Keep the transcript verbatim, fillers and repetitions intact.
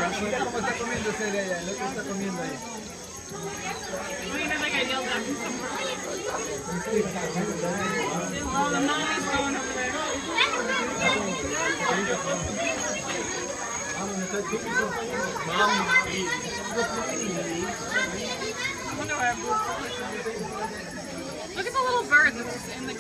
¿Cómo está comiendo Celia allá? El otro está comiendo ahí. Like I yelled at him somewhere. All the mommy's going over there. Look at the little bird that's just in the